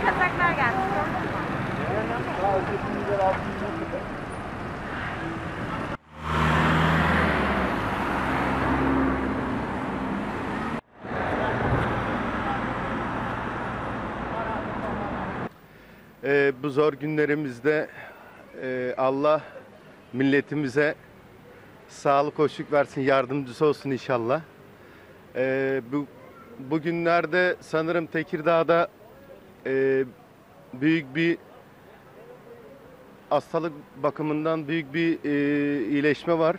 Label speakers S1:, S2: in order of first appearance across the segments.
S1: kazaklar gelmiş.
S2: Bu zor günlerimizde Allah milletimize sağlık, hoşluk versin, yardımcısı olsun inşallah. Bu günlerde sanırım Tekirdağ'da büyük bir hastalık bakımından büyük bir iyileşme var.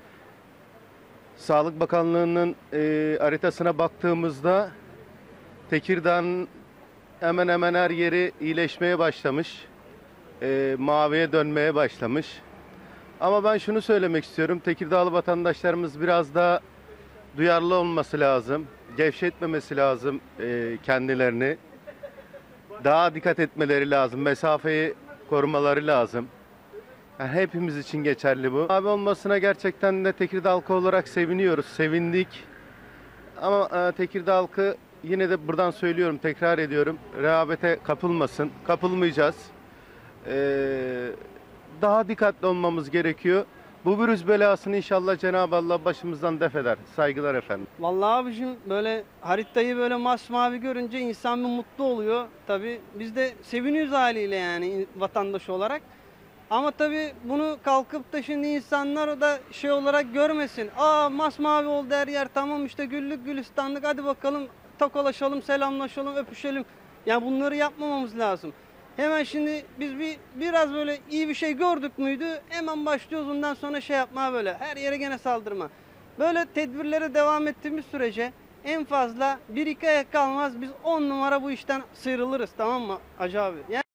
S2: Sağlık Bakanlığı'nın haritasına baktığımızda Tekirdağ'ın hemen hemen her yeri iyileşmeye başlamış. Maviye dönmeye başlamış. Ama ben şunu söylemek istiyorum. Tekirdağlı vatandaşlarımız biraz daha duyarlı olması lazım. Gevşetmemesi lazım kendilerini. Daha dikkat etmeleri lazım. Mesafeyi korumaları lazım. Yani hepimiz için geçerli bu. Abi olmasına gerçekten de Tekirdağ halkı olarak seviniyoruz. Sevindik. Ama Tekirdağ halkı yine de buradan söylüyorum, tekrar ediyorum. Rehavete kapılmasın. Kapılmayacağız. Daha dikkatli olmamız gerekiyor. Bu virüs belasını inşallah Cenab-ı Allah başımızdan def eder. Saygılar efendim.
S3: Vallahi abicim böyle haritayı böyle masmavi görünce insan bir mutlu oluyor. Tabii biz de seviniyoruz haliyle yani vatandaş olarak. Ama tabii bunu kalkıp da şimdi insanlar o da şey olarak görmesin. Aa masmavi oldu her yer, tamam işte güllük gülistanlık, hadi bakalım tokalaşalım, selamlaşalım, öpüşelim. Yani bunları yapmamamız lazım. Hemen şimdi biz biraz böyle iyi bir şey gördük müydü hemen başlıyoruz ondan sonra şey yapmaya, böyle her yere gene saldırma. Böyle tedbirlere devam ettiğimiz sürece en fazla 1-2 ay kalmaz biz 10 numara bu işten sıyrılırız, tamam mı Hacı abi? Yani